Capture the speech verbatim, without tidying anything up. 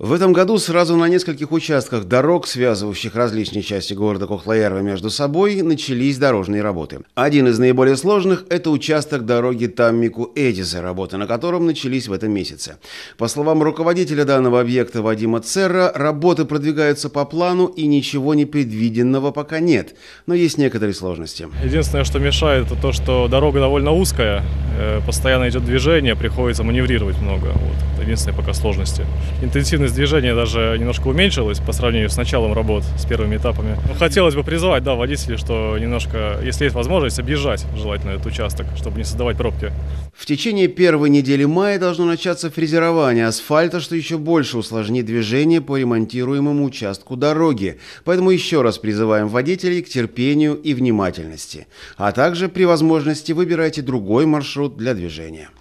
В этом году сразу на нескольких участках дорог, связывающих различные части города Кохлоярва между собой, начались дорожные работы. Один из наиболее сложных – это участок дороги Таммику-Эдизе, работы на котором начались в этом месяце. По словам руководителя данного объекта Вадима Церра, работы продвигаются по плану и ничего непредвиденного пока нет, но есть некоторые сложности. Единственное, что мешает, это то, что дорога довольно узкая, постоянно идет движение, приходится маневрировать много. Вот. Это единственные пока сложности. Интенсивность движения даже немножко уменьшилась по сравнению с началом работ, с первыми этапами. Но хотелось бы призвать, да, водителей, что немножко, если есть возможность, объезжать желательно этот участок, чтобы не создавать пробки. В течение первой недели мая должно начаться фрезерование асфальта, что еще больше усложнит движение по ремонтируемому участку дороги. Поэтому еще раз призываем водителей к терпению и внимательности. А также при возможности выбирайте другой маршрут для движения.